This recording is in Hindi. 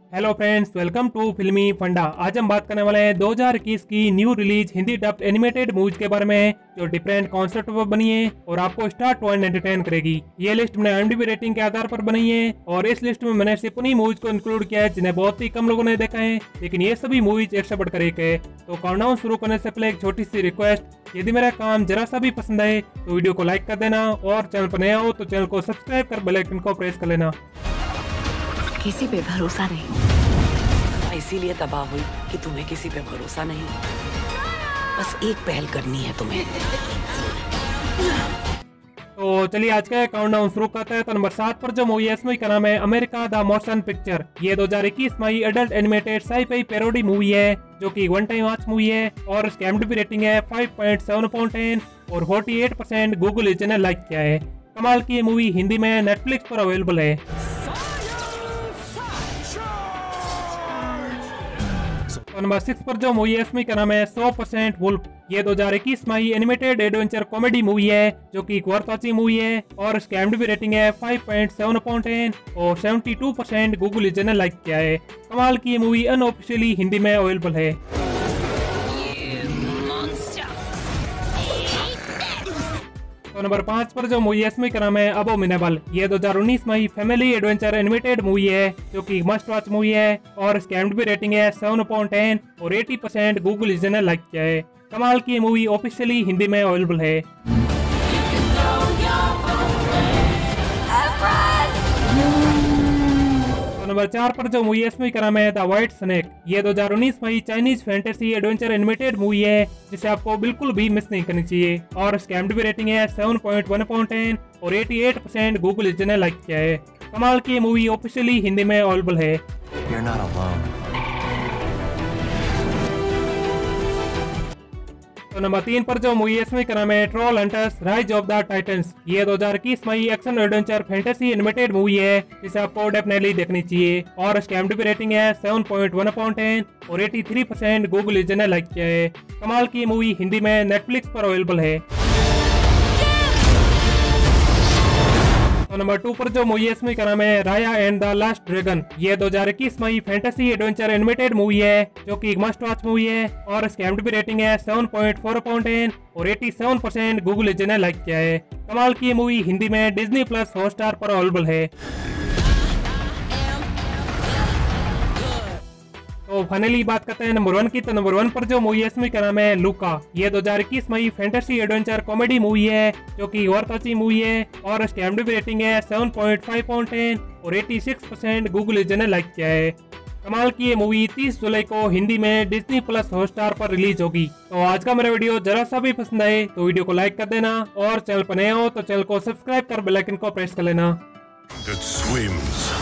हेलो फ्रेंड्स, वेलकम टू फिल्मी फंडा। आज हम बात करने वाले हैं 2021 की new release Hindi dubbed animated movies के बारे में जो डिफरेंट कॉन्सेप्ट पर बनी है और आपको स्टार्ट टू एंड एंटरटेन करेगी। ये लिस्ट मैंने IMDb रेटिंग के आधार पर बनाई है और इस लिस्ट में मैंने सिर्फ उन्हीं मूवीज को इंक्लूड किया है जिन्हें बहुत ही कम लोगों ने देखा है, लेकिन ये सभी मूवीज एक से बढ़कर एक है। तो काउंटडाउन शुरू करने से पहले एक छोटी सी रिक्वेस्ट, यदि मेरा काम जरा सा भी पसंद आए तो वीडियो को लाइक कर देना और चैनल पर नया हो तो चैनल को सब्सक्राइब कर बेल आइकन को प्रेस कर लेना। किसी पे भरोसा नहीं, इसीलिए तबाह हुई कि तुम्हें किसी पे भरोसा नहीं। बस एक पहल करनी है तुम्हें। तो चलिए आज का काउंटडाउन शुरू करते हैं। तो नंबर 7 पर जो मूवी है, इस मूवी का नाम है अमेरिका द मोशन पिक्चर। ये 2021 में adult animated sci-fi parody movie है जो कि वन टाइम वॉच मूवी है और इसकी IMDb रेटिंग है 5.7/10 और 48% गूगल यूजर ने लाइक किया है। कमाल की ये मूवी हिंदी में नेटफ्लिक्स पर अवेलेबल है। नंबर 6 पर जो मूवी है, इसमें का नाम है 100% वुल्फ। ये 2021 में एनिमेटेड एडवेंचर कॉमेडी मूवी है जो कि वर्थ वॉचिंग मूवी है और इसकी IMDb रेटिंग है 5.7/10 और 72% गूगल यूजर ने लाइक किया है। कमाल की ये मूवी अनऑफिशियली हिंदी में अवेलेबल है। तो नंबर 5 पर जो मूवी है, इसमें का नाम है अबोमिनेबल। ये 2019 में फैमिली एडवेंचर एनिमेटेड मूवी है जो कि मस्ट वॉच मूवी है और इसकी IMDb रेटिंग है 7/10 और 80% गूगल यूजर ने लाइक किया है। कमाल की मूवी ऑफिशियली हिंदी में अवेलेबल है। नंबर 4 पर जो मूवी है, इसमें का नाम है द व्हाइट स्नेक। ये 2019 में Chinese fantasy adventure animated movie है जिसे आपको बिल्कुल भी मिस नहीं करनी चाहिए और इसकी IMDb रेटिंग है 7.1/10 और 88% गूगल यूजर ने लाइक किया है। कमाल की मूवी ऑफिशियली हिंदी में अवेलेबल है। You're not alone. तो नंबर 3 पर जो मूवी है, इसमें का नाम है Troll Hunters Rise of the Titans. ये 2021 में action adventure fantasy animated movie है जिसे आपको डेफिनेटली देखनी चाहिए और इसकी IMDb रेटिंग है 7.1/10 और 83% गूगल यूजर ने लाइक किया है। कमाल की मूवी हिंदी में नेटफ्लिक्स पर अवेलेबल है। तो नंबर 2 पर जो मूवी है, इसमें का नाम है राया एंड द लास्ट ड्रैगन। ये 2021 में फैंटेसी एडवेंचर एनिमेटेड मूवी है जो कि मस्ट वॉच मूवी है और इसकी IMDb रेटिंग है 7.4/10 और 87% गूगल यूजर ने लाइक किया है। कमाल की मूवी हिंदी में डिज्नी प्लस हॉटस्टार पर अवेलेबल है। तो फाइनली बात करते हैं नंबर 1 की। तो नंबर 1 पर जो मूवी है, इसमें का नाम है लूका। ये 2021 में फैंटेसी एडवेंचर कॉमेडी मूवी है जो कि वर्थ वॉचिंग मूवी है और इसकी IMDb रेटिंग है 7.5/10 और 86% गूगल यूजर ने लाइक किया है। कमाल की ये मूवी 30 जुलाई को हिंदी में डिज्नी प्लस हॉटस्टार पर रिलीज होगी। तो आज का मेरा वीडियो जरा सा भी पसंद आए तो वीडियो को लाइक कर देना और चैनल पर नए हो तो चैनल को सब्सक्राइब कर बेल आइकन को प्रेस कर लेना। That swims